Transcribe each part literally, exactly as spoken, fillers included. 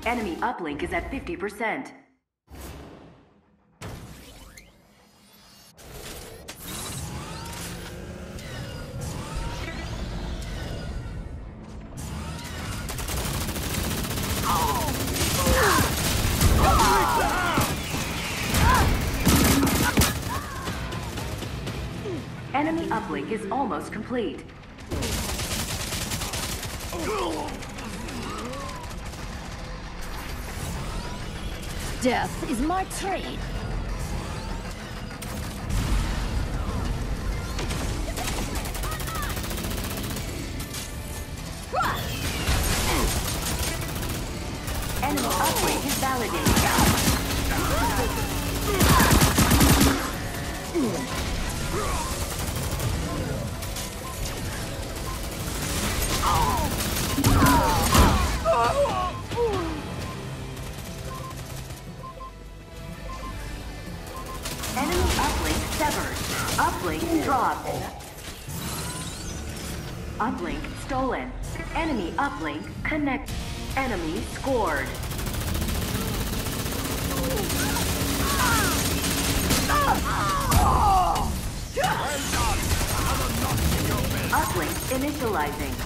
Enemy uplink is at fifty percent. Enemy uplink is almost complete. Death is my trade. Enemy uplink is validated. Enemy uplink severed. Uplink dropped. Uplink stolen. Enemy uplink connect. Enemy scored. Uplink initializing.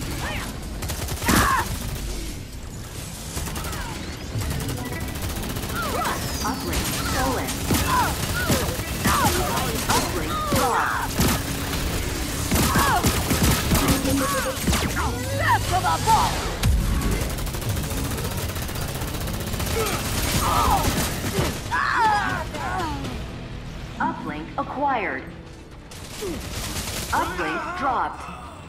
Uplink stolen. Uplink dropped. Left for the ball! Uplink acquired. Uplink dropped.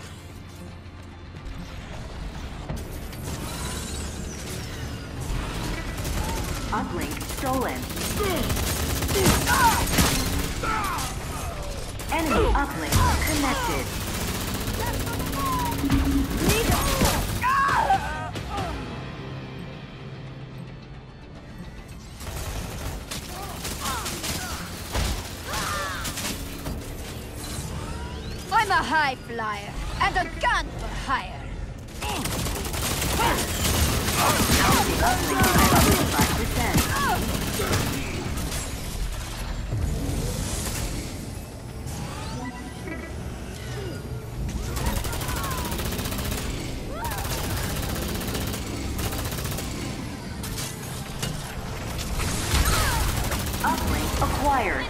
Uplink stolen. Enemy uplink connected. I'm a high flyer and a gun for hire. five percent. Uplink acquired.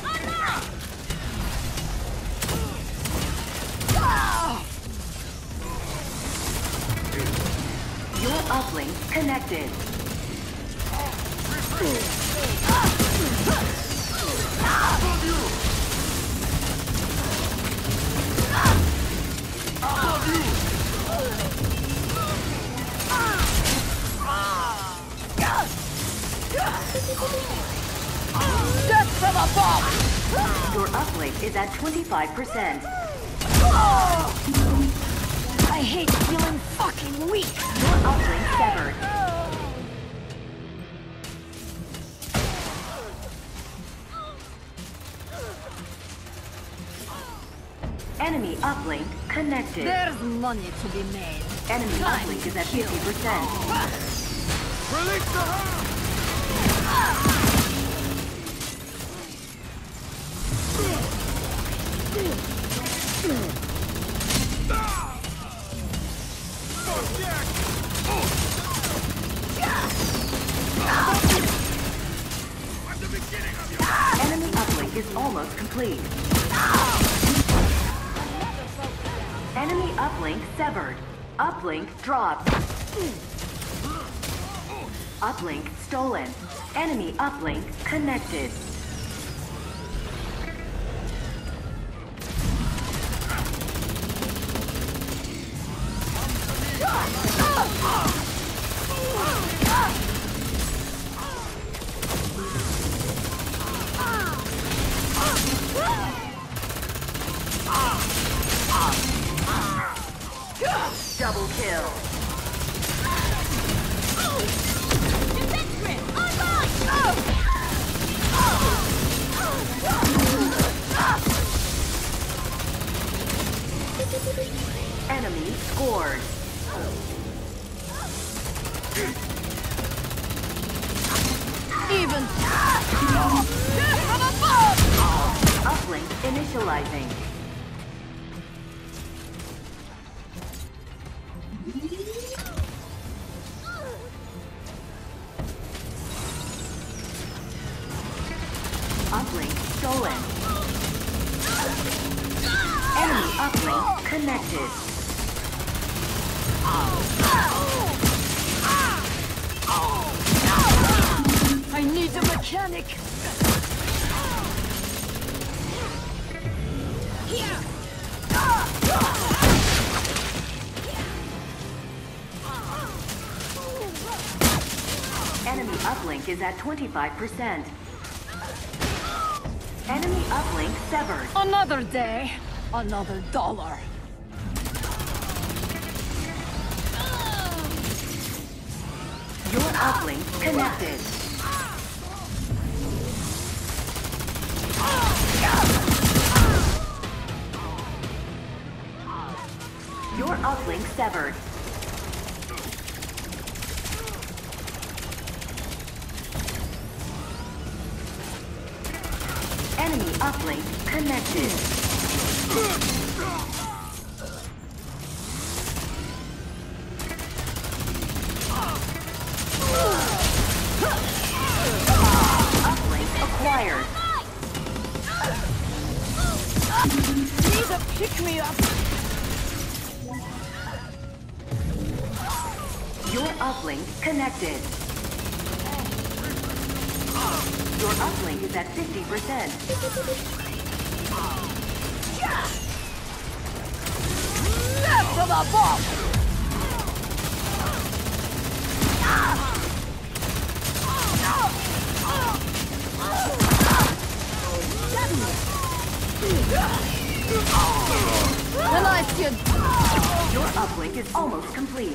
Your uplink connected. Death from above! Your uplink is at twenty-five percent. I hate feeling fucking weak! Your uplink severed. Enemy uplink connected. There's money to be made. Enemy Time uplink is to at kill. fifty percent. Release the hand! Enemy uplink is almost complete. Enemy uplink severed. Uplink dropped. Uplink stolen. Enemy uplink connected. Double kill. Defense grid, online! gun! Death from above! Uplink initializing. Uplink stolen. Enemy uplink connected. I need a mechanic! Here! Enemy uplink is at twenty-five percent. Enemy uplink severed. Another day, another dollar. Your uplink connected. Your uplink severed. Enemy uplink connected. Uplink acquired. Need a pick-me-up! Your uplink connected. Your uplink is at fifty percent. Death from above! Then I should... Your uplink is almost complete.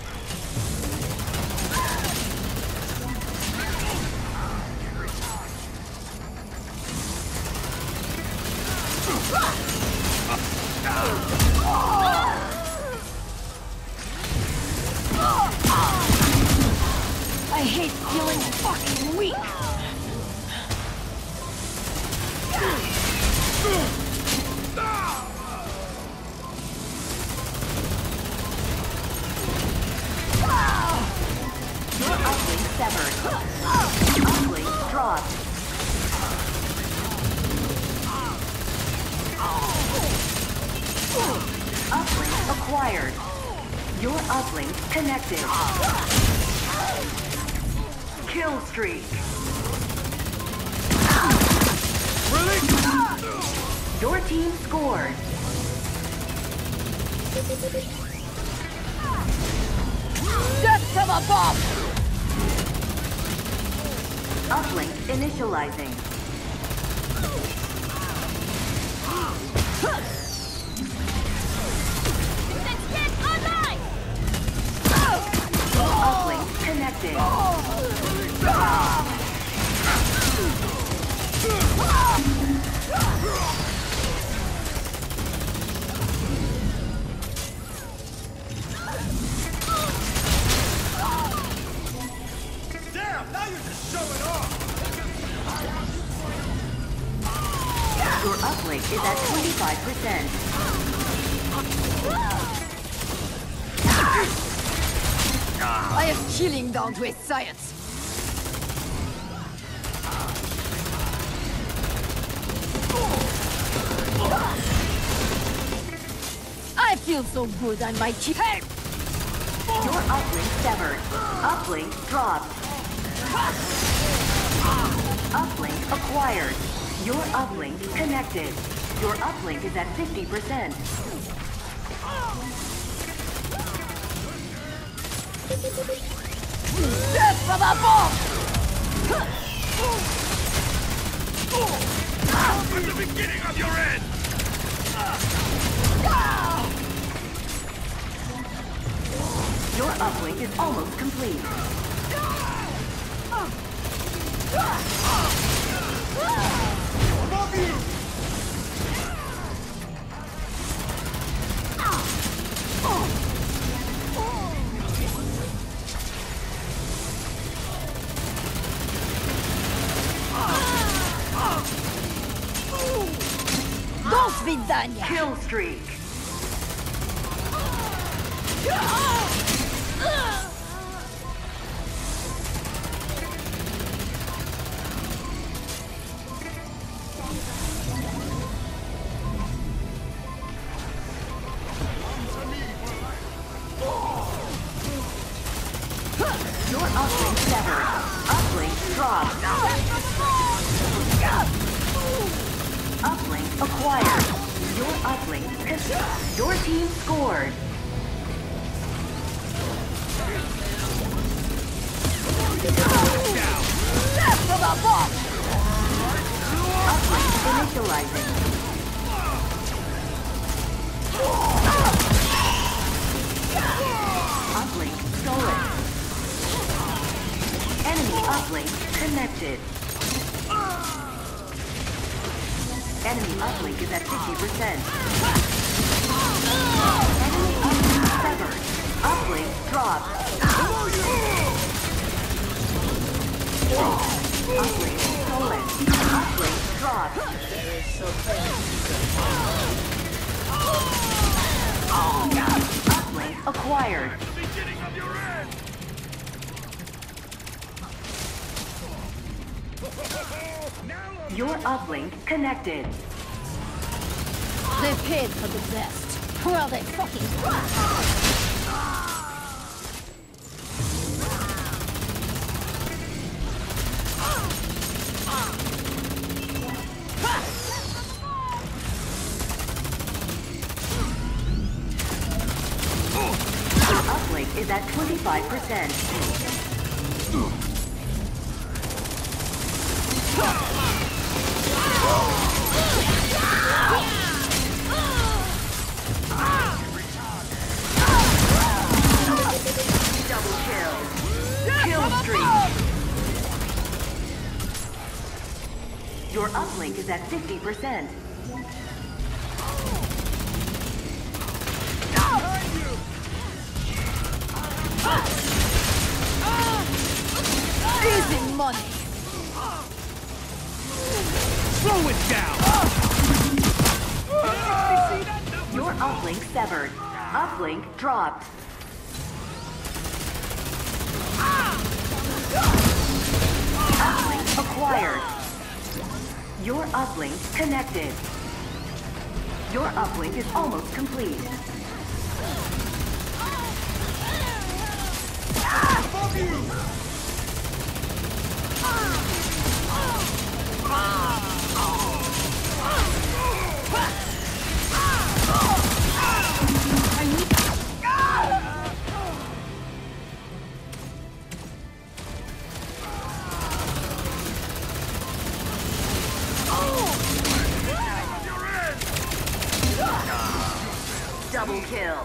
I hate feeling fucking weak! Your uplink severed. Uplink dropped. Uplink acquired. Your uplink connected. Kill streak. Release! Your team scored. Death from above! Uplink initializing. Uplink connected. Damn, now you're just showing off! Your uplink is at twenty-five percent. I am killing down to a science. I feel so good I might keep... Hey! Your uplink severed. Uplink dropped. Uplink acquired. Your uplink connected. Your uplink is at fifty percent. Death from above! At the beginning of your end! Your uplink is almost complete. Above you! Vidania. Kill streak. Your uplink severed. Uplink dropped. Uplink acquired. Your uplink. Your team scored. Death for the boss! Uplink initializing. Uplink stolen. Enemy uplink connected. Enemy uplink is at fifty percent. Enemy uplink severed. Uplink dropped. Uplink stolen. Uplink dropped. Uplink acquired. The beginning of your end! Now Your uplink connected. They've paid for the best. Well, they fucking run. Your uplink is at twenty-five percent. Double kill. Kill streak. Your uplink is at fifty percent. Easy money. slow it down! Your uplink severed. Uplink dropped. Uplink acquired. Your uplink connected. Your uplink is almost complete. Above you! Double kill.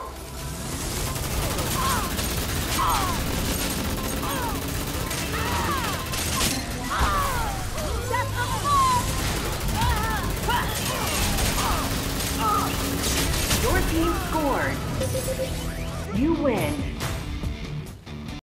Your team scored. You win.